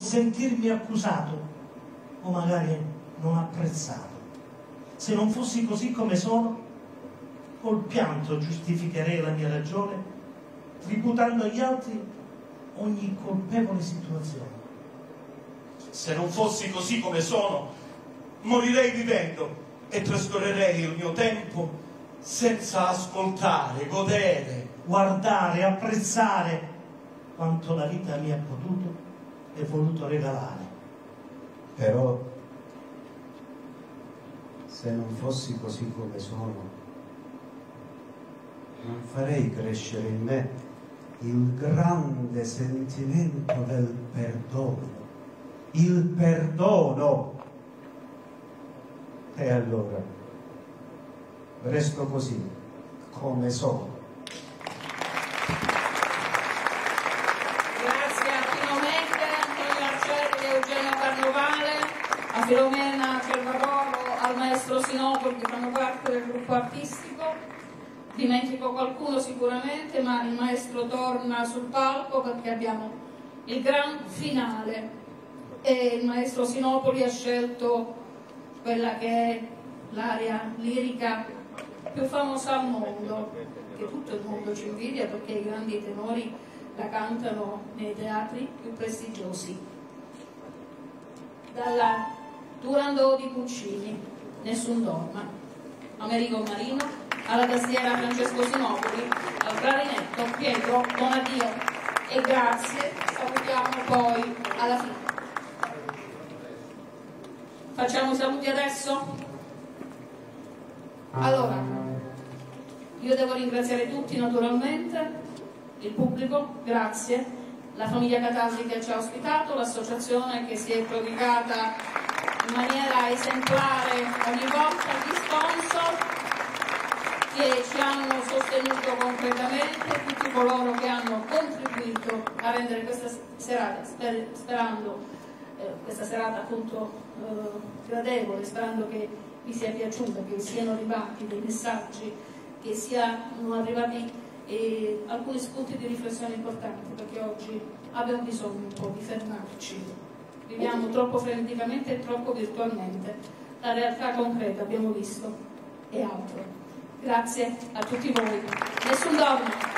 sentirmi accusato o magari non apprezzato. Se non fossi così come sono, col pianto giustificherei la mia ragione, tributando agli altri ogni colpevole situazione. Se non fossi così come sono, morirei vivendo e trascorrerei il mio tempo senza ascoltare, godere, guardare, apprezzare quanto la vita mi ha potuto e voluto regalare. Però, se non fossi così come sono, non farei crescere in me il grande sentimento del perdono. Il perdono. E allora resto così come sono. Grazie a Pino Mette, Antonio Arcelli, Eugenio Carnovale, a Filomena Cervarolo, al maestro Sinopoli, che fanno parte del gruppo artistico. Dimentico qualcuno sicuramente, ma il maestro torna sul palco perché abbiamo il gran finale e il maestro Sinopoli ha scelto quella che è l'aria lirica più famosa al mondo, che tutto il mondo ci invidia perché i grandi tenori la cantano nei teatri più prestigiosi. Dalla Turandot di Puccini, Nessun dorma, Amerigo Marino, alla tastiera Francesco Sinopoli, al clarinetto Pietro Donadio e grazie, salutiamo poi alla fine. Facciamo i saluti adesso? Allora, io devo ringraziare tutti naturalmente, il pubblico, grazie, la famiglia Cataldi che ci ha ospitato, l'associazione che si è prodigata in maniera esemplare ogni volta, gli sponsor che ci hanno sostenuto concretamente, tutti coloro che hanno contribuito a rendere questa serata, sperando questa serata appunto gradevole, sperando che vi sia piaciuta, che siano arrivati dei messaggi, che siano arrivati alcuni spunti di riflessione importanti, perché oggi abbiamo bisogno un po' di fermarci. Viviamo troppo freneticamente e troppo virtualmente. La realtà concreta, abbiamo visto, è altro. Grazie a tutti voi. Nessun dorme.